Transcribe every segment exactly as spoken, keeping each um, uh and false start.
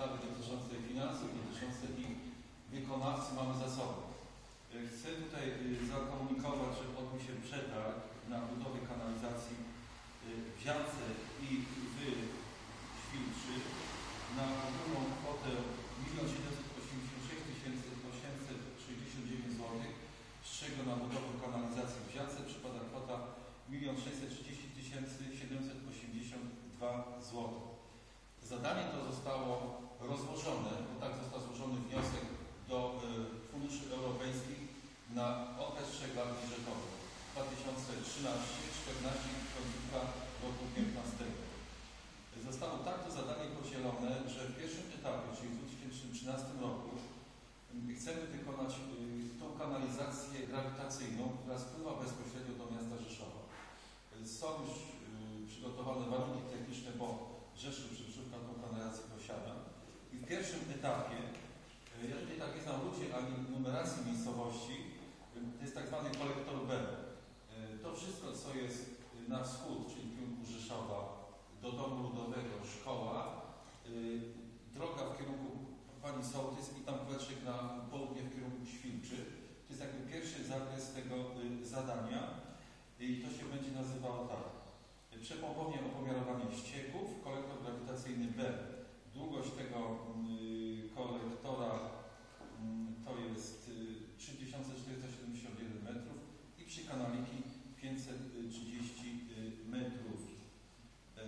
ustawy dotyczącej finansów, dotyczącej ich wykonawcy mamy za sobą. Chcę tutaj zakomunikować, że odbył się przetarg na budowę kanalizacji w Ziance i w Świlczy na ogólną kwotę milion siedemset osiemdziesiąt sześć tysięcy osiemset sześćdziesiąt dziewięć złotych, z czego na budowę kanalizacji w Ziance przypada kwota milion sześćset trzydzieści tysięcy siedemset osiemdziesiąt dwa złote. Zadanie to zostało rozłożone, bo tak został złożony wniosek do y, funduszy europejskich na okres trzech lat budżetowych dwa tysiące trzynasty, czternaście i końcówka roku piętnastego. Zostało tak to zadanie podzielone, że w pierwszym etapie, czyli w dwa tysiące trzynastym roku, chcemy wykonać y, tą kanalizację grawitacyjną, która spływa bezpośrednio do miasta Rzeszowa. Są już y, przygotowane warunki techniczne, bo Rzeszów Przyszówka tą kanalizację posiada. I w pierwszym etapie, y, ja tutaj tak nie znam ludzi ani numeracji miejscowości, y, to jest tak zwany kolektor B. Y, to wszystko, co jest na wschód, czyli w kierunku Rzeszowa, do domu ludowego, szkoła, y, droga w kierunku Pani Sołtys i tam kawałeczek na południe w kierunku Świlczy. To jest jakby pierwszy zakres tego y, zadania i to się będzie nazywało tak. Przepompownia opomiarowanie ścieków, kolektor grawitacyjny B. Długość tego y, kolektora y, to jest y, trzy tysiące czterysta siedemdziesiąt jeden metrów i przy kanaliki pięćset trzydzieści metrów. Y,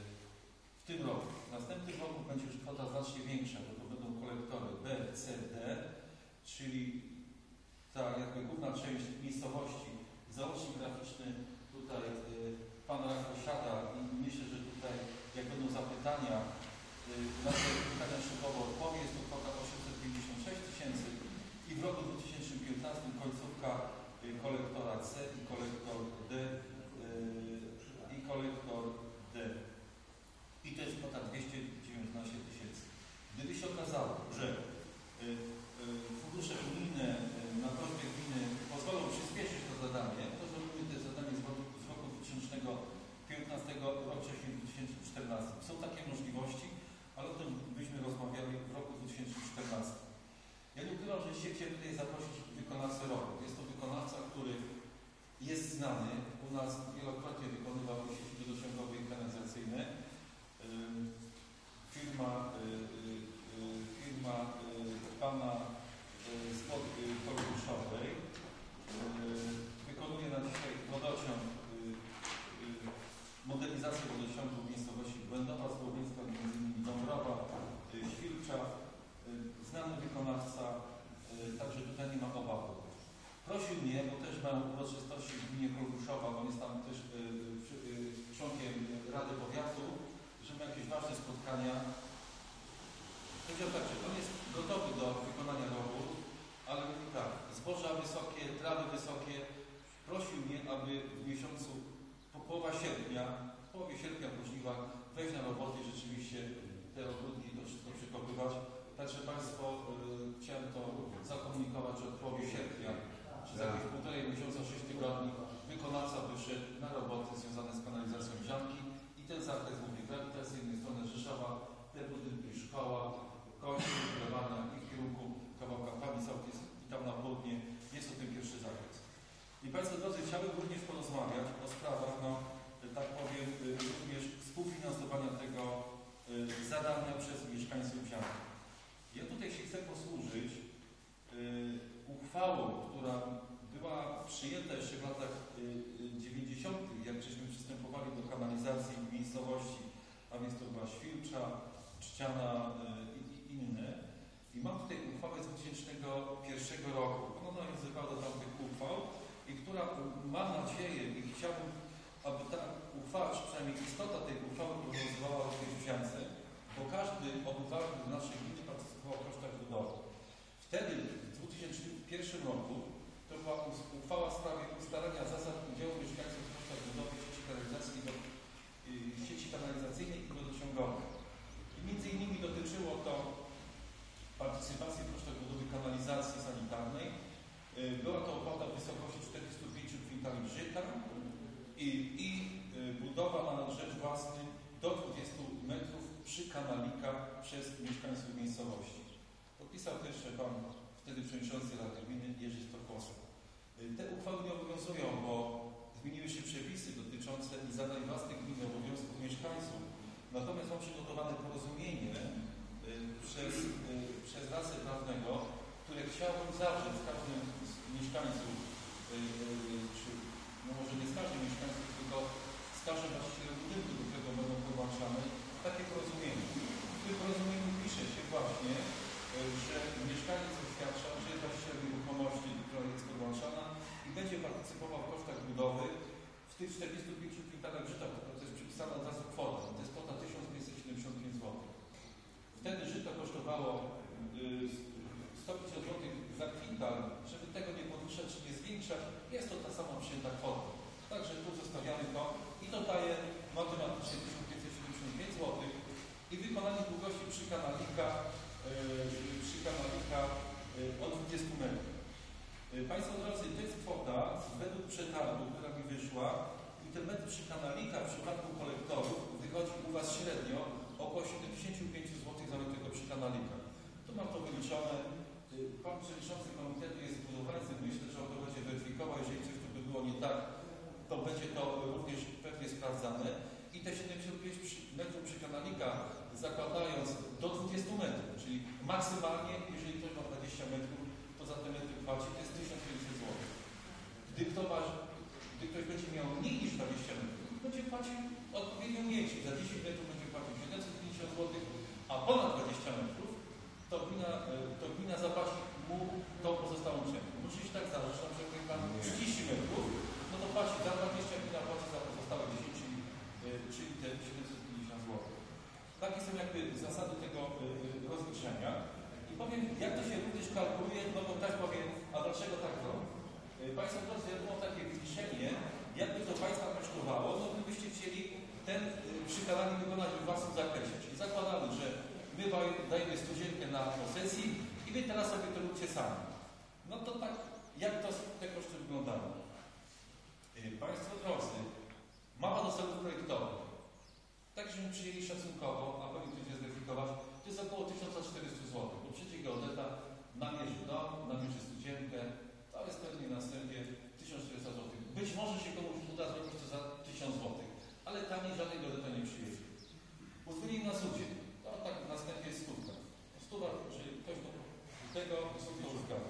W tym roku. W następnym roku będzie już kwota znacznie większa, bo to będą kolektory B, C, D, czyli ta jakby główna część miejscowości. Załącznik graficzny tutaj y, Pan Rach posiada i myślę, że tutaj jak będą zapytania, y, na te pytania szybowo odpowie, jest to kwota osiemset pięćdziesiąt sześć tysięcy i w roku dwa tysiące piętnastym końcówka y, kolektora C i kolektor D y, i kolektor D. I to jest kwota dwieście dziewiętnaście tysięcy. Gdyby się okazało, że y, y, fundusze unijne y, na prośbę gminy pozwolą przyspieszyć to zadanie, to zrobimy to zadanie z roku, z roku dwa tysiące piętnastego, rok wcześniej dwa tysiące czternastego. Są takie możliwości, ale o tym byśmy rozmawiali w roku dwa tysiące czternastym. Ja nie ukrywam, że się chciałem tutaj zaprosić wykonawcę roku. Jest to wykonawca, który jest znany. U nas wielokrotnie wykonywał sieci wodociągowe i kanalizacyjne. Firma, firma pana spod Kolbuszowej wykonuje na dzisiaj wodociąg, modernizację wodociągu w miejscowości Błędowa, Słowieńska, między innymi Dąbrowa, Świlcza. Znany wykonawca, także tutaj nie ma obawy. Prosił mnie, bo też mam uroczystości w gminie Kolbuszowa, on jest tam też członkiem Rady Powiatu, że ma jakieś ważne spotkania. Powiedział tak, że on jest gotowy do wykonania robót, ale mówi tak, zboża wysokie, trawy wysokie. Prosił mnie, aby w miesiącu, po połowa sierpnia, w połowie sierpnia po żniwach wejść na roboty i rzeczywiście te ogródki to wszystko przekopywać. Także Państwo, yy, chciałem to zakomunikować, że od połowie sierpnia, czy za jakieś półtorej miesiąca, sześć tygodni, wykonawca wyszedł na roboty związane z kanalizacją Zianki. I ten zakres głównie grawitacyjny w stronę Rzeszowa, te budynki, szkoła, kończy wylewania i w kierunku kawałka Pani Sołtys i tam na południe jest to ten pierwszy zakres. I Państwo drodzy, chciałbym również porozmawiać o sprawach, no tak powiem, również współfinansowania tego y, zadania przez mieszkańców Zianki. Ja tutaj się chcę posłużyć y, uchwałą, która była przyjęta jeszcze w latach dziewięćdziesiątych, jak żeśmy przystępowali do kanalizacji w miejscowości, a więc to była Świlcza, Czciana i, i inne. I mam tutaj uchwałę z dwa tysiące pierwszego roku. Ona nawiązywała do tamtych uchwał i która ma nadzieję i chciałbym, aby ta uchwała, czy przynajmniej istota tej uchwały obowiązywała również w Ziance, bo każdy obywatel naszej gminy partycypował w kosztach budowy. Wtedy, w dwa tysiące pierwszym roku, to była uchwała w sprawie ustalenia zasad udziału mieszkańców w kosztach budowy sieci kanalizacyjnej, do, y, sieci kanalizacyjnej i wodociągowej. I między innymi dotyczyło to partycypacji w kosztach budowy kanalizacji sanitarnej. Y, była to opłata w wysokości czterystu pięciu kwintali żyta i, i y, budowa na rzecz własny do dwudziestu metrów przy kanalikach przez mieszkańców podpisał też pan wtedy przewodniczący Rady Gminy Jerzy Stokłosa. Te uchwały nie obowiązują, bo zmieniły się przepisy dotyczące zadań własnych gminy, obowiązków mieszkańców. Natomiast mam przygotowane porozumienie przez, przez radcę prawnego, które chciałbym zawrzeć z każdym z mieszkańców, czy no może nie z każdym mieszkańców, tylko z każdym właścicielem budynku, do którego będą podłączane, takie porozumienie. W tym porozumieniu pisze się właśnie, że mieszkaniec oświadcza, że jest właścicielem nieruchomości, która jest podłączana i będzie partycypował w kosztach budowy w tych czterdziestu pięciu kwintalach żyta, to jest przypisana od razu kwota. To jest kwota tysiąc pięćset siedemdziesiąt pięć złotych. Wtedy żyto kosztowało sto pięćdziesiąt złotych za kwintal, żeby tego nie podwyższać czy nie zwiększać, jest to ta sama przyjęta kwota. Także tu zostawiamy to i to daje matematycznie tysiąc pięćset siedemdziesiąt pięć złotych i wykonanie długości przy kanalika, yy, przy kanalika yy, od dwudziestu metrów. Yy, Państwo drodzy, to jest kwota według przetargu, która mi wyszła i ten metr przy kanalika w przypadku kolektorów wychodzi u Was średnio około siedemdziesiąt pięć złotych za metr tego przy kanalika. Tu mam to wyliczone. Pan przewodniczący komitetu jest budowlańcem, myślę, że on to będzie weryfikował. Jeżeli coś tu by było nie tak, to będzie to również pewnie sprawdzane. I te siedemdziesiąt pięć metrów przy kanalika zakładając do dwudziestu metrów, czyli maksymalnie, jeżeli ktoś ma dwadzieścia metrów, to za te metry płaci, to jest tysiąc pięćset złotych. Gdy, kto ma, gdy ktoś będzie miał mniej niż dwadzieścia metrów, będzie płacił odpowiednio mniej, czyli za dziesięć metrów będzie płacił siedemset pięćdziesiąt złotych, a ponad dwadzieścia metrów to gmina, to gmina zapłaci mu tą pozostałą część. Musi się tak zdarzyć, że na przykład jak ma trzydzieści metrów, no to płaci za dwadzieścia, gmina płaci za pozostałe dziesięć, czyli, czyli te siedemset pięćdziesiąt złotych. Takie są jakby zasady tego rozliczenia. I powiem, jak to się również kalkuluje, no bo tak powiem, a dlaczego tak robię? Państwo drodzy, ja było takie wyliczenie, jakby to Państwa kosztowało, no gdybyście chcieli ten przykalanie wykonać w własnym zakresie. Czyli zakładamy, że my dajemy studzienkę na posesji i wy teraz sobie to róbcie sami. No to tak, jak to te koszty wyglądają? Państwo drodzy, mapa do celów projektowych. Tak, żeśmy przyjęli szacunkowo, a pewnie ktoś je zweryfikować, to jest około tysiąc czterysta złotych, bo przyjdzie geodeta, namierzy dom, namierzy studzienkę, to jest pewnie następnie tysiąc czterysta złotych. Być może się komuś uda zrobić to za tysiąc złotych, ale taniej żadnej geodeta nie przyjedzie. Uzgodnili na sudzie, to tak następnie jest stówka. Stuwa, jeżeli ktoś do tego sąd to uzgadza.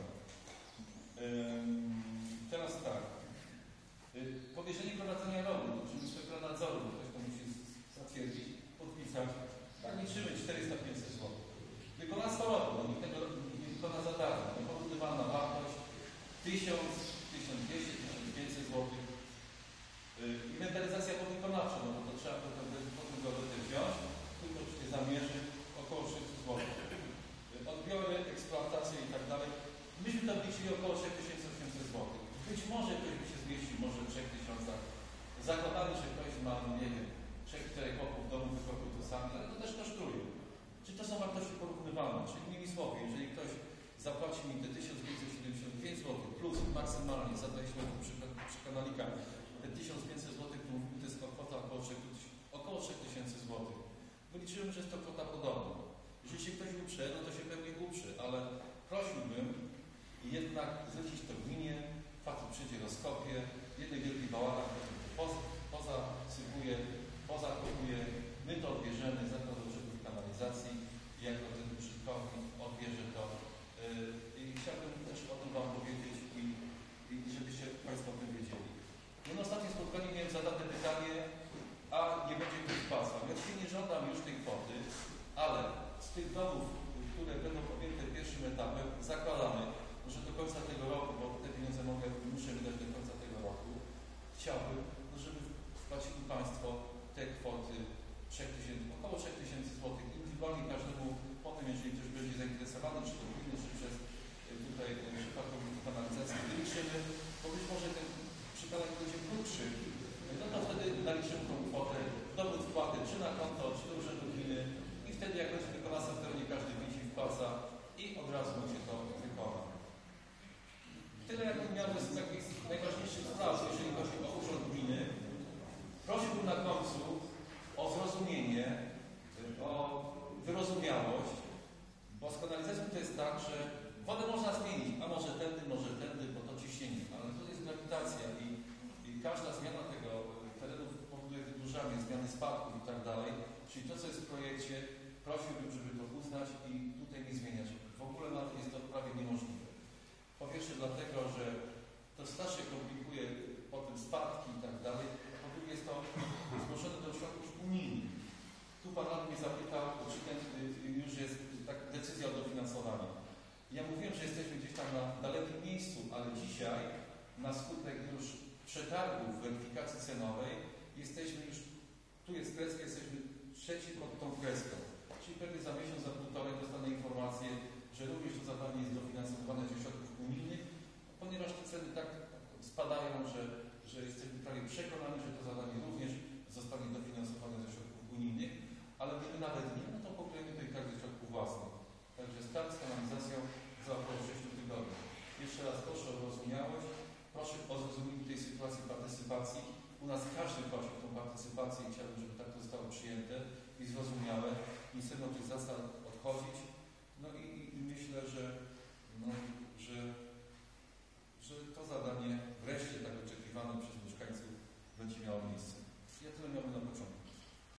Teraz tak. Powierzenie prowadzenia rowu, czyli inspektora nadzoru, ktoś to musi zatwierdzić, podpisać. Tak liczymy czterysta do pięciuset złotych. Wykonawstwo rowu, no nikt tego nie wykona za darmo. Porównywana wartość tysiąc, tysiąc dwieście, tysiąc pięćset złotych. Inwentaryzacja podwykonawcza, no bo to trzeba potem go wziąć, tylko czy się zamierzy około trzysta złotych. Odbiory, eksploatacja i tak dalej. Myśmy tam liczyli około trzy tysiące osiemset złotych. Być może ktoś by się zmieścił, może w trzech tysiącach. Zakładali, że ktoś ma, no nie wiem, trzech, czterech chłopów w domu, wychodził tu sami, ale to też kosztuje. Czy to są wartości porównywalne? Czyli innymi słowy, jeżeli ktoś zapłaci mi te tysiąc pięćset siedemdziesiąt pięć złotych plus maksymalnie za dwadzieścia złotych przy, przy kanalika, te tysiąc pięćset złotych to jest kwota około trzech tysięcy złotych. Wyliczyłem, że jest to kwota podobna. Jeżeli się ktoś uprze, no to się pewnie uprze, ale prosiłbym jednak zwrócić to gminie, facet przyjdzie, rozkopie, jednej wielkiej bałana, poza, pozasypuje, pozakopuje, my to odbierzemy, zakład użytków kanalizacji, jako ten użytkownik odbierze to. Yy, I chciałbym też o tym Wam powiedzieć i, i żebyście Państwo o tym wiedzieli. No na ostatnim spotkaniu miałem zadane pytanie, a nie będzie ktoś pasał. Ja się nie żądam już tej kwoty, ale z tych domów, które będą objęte pierwszym etapem, zakładamy, że do końca tego roku, bo te pieniądze mogę, muszę wydać do końca tego roku, chciałbym, no żeby wpłacili Państwo te kwoty około trzech tysięcy złotych. Indywidualnie każdemu, potem jeżeli ktoś będzie zainteresowany, czy to gminy, czy przez tutaj przypadku kanalizacji wyliczymy, bo być może ten przypadek będzie krótszy, no to wtedy naliczymy tą kwotę, dowód wpłaty, czy na konto, czy do urzędu gminy i wtedy jak będzie wykonawca w terenie każdy widzi, wpłaca i od razu będzie to wykona. Tyle jakbym miał z takich najważniejszych spraw, jeżeli chodzi o urząd gminy. Prosiłbym na końcu o zrozumienie, o wyrozumiałość, bo z kanalizacją to jest tak, że wodę można zmienić, a może tędy, może tędy, bo to ciśnienie, ale to jest grawitacja i, i każda zmiana tego terenu powoduje wydłużanie, zmiany spadków i tak dalej. Czyli to, co jest w projekcie, prosiłbym, żeby to uznać i tutaj nie zmieniać. W ogóle nawet jest to prawie niemożliwe. Po pierwsze dlatego, że to strasznie komplikuje potem spadki i tak dalej. Po drugie jest to zgłoszone do środków unijnych. Tu Pan mnie zapytał, czy ten już jest tak, decyzja o dofinansowaniu. Ja mówiłem, że jesteśmy gdzieś tam na dalekim miejscu, ale dzisiaj na skutek już przetargów weryfikacji cenowej jesteśmy już, tu jest kreska, jesteśmy trzeci pod tą kreską. Czyli pewnie za miesiąc, za półtorej dostanę informację, że również to zadanie jest dofinansowane ze środków unijnych, ponieważ te ceny tak spadają, że, że jesteśmy prawie przekonani, że to zadanie również zostanie dofinansowane ze środków unijnych, ale gdyby nawet nie, no to pokryjemy to i tak ze środków własnych. Także start z kanalizacją za około sześciu tygodni. Jeszcze raz proszę o zrozumiałość, proszę o zrozumienie tej sytuacji partycypacji. U nas każdy prosi o tą partycypację i chciałbym, żeby tak to zostało przyjęte i zrozumiałe. Nie chcemy od tych zasad odchodzić.